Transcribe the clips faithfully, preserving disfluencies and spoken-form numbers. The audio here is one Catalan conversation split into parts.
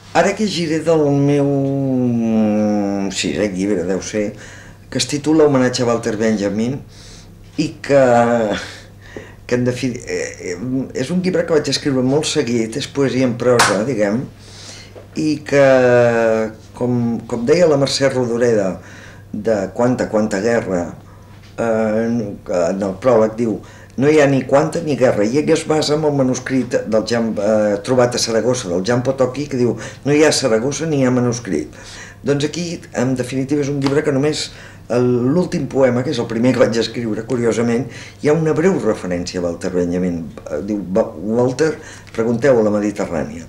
Ara que giré del meu sisè llibre, deu ser, que es titula Homenatge a Walter Benjamin i que, que en definitiva és un llibre que vaig escriure molt seguit, és poesia en prosa, diguem, i que, com, com deia la Mercè Rodoreda de Quanta, quanta guerra, eh, en el pròleg diu no hi ha ni quanta ni guerra, i ell es basa en el manuscrit del Jan, eh, trobat a Saragossa, del Jan Potocki, que diu no hi ha Saragossa ni hi ha manuscrit. Doncs aquí, en definitiva, és un llibre que només l'últim poema, que és el primer que vaig escriure, curiosament, hi ha una breu referència a Walter Benjamin. Diu, Walter, pregunteu a la Mediterrània.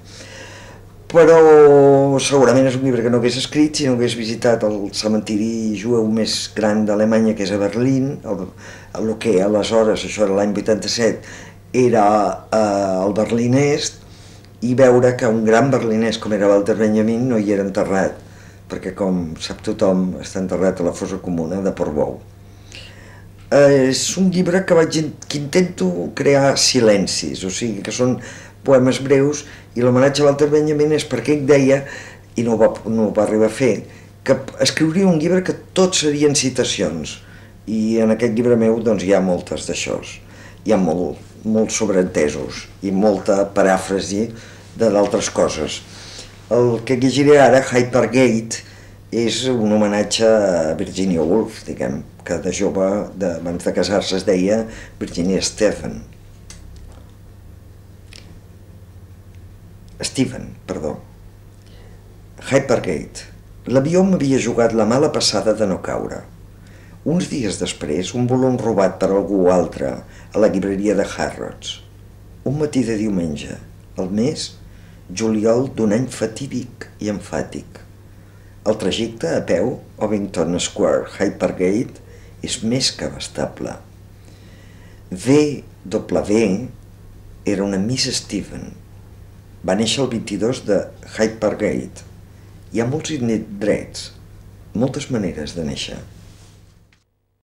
Però segurament és un llibre que no hagués escrit si no hagués visitat el cementiri jueu més gran d'Alemanya, que és a Berlín, el, el que aleshores, això era l'any vuitanta-set, era eh, el Berlín Est, i veure que un gran berlinès com era Walter Benjamin no hi era enterrat, perquè com sap tothom està enterrat a la fossa comuna de Portbou. Eh, és un llibre que, vaig, que intento crear silencis, o sigui que són poemes breus, i l'homenatge a Walter Benjamin és perquè ell deia, i no ho va, no ho va arribar a fer, que escriuria un llibre que tots serien citacions, i en aquest llibre meu doncs, hi ha moltes d'això, hi ha molt, molts sobreentesos i molta paràfrasi d'altres coses. El que llegiré ara, Hypergate, és un homenatge a Virginia Woolf, diguem, que de jove, de, abans de casar-se, es deia Virginia Stephen. Steven, perdó. Hypergate. L'avió m'havia jugat la mala passada de no caure. Uns dies després, un volum robat per algú altre a la llibreria de Harrods. Un matí de diumenge, el mes, juliol d'un any fatídic i emfàtic. El trajecte a peu, Ovington Square, Hypergate, és més que abastable. V W era una Miss Steven. Va néixer el vint-i-dos de Hypergate. Hi ha molts indrets, moltes maneres de néixer.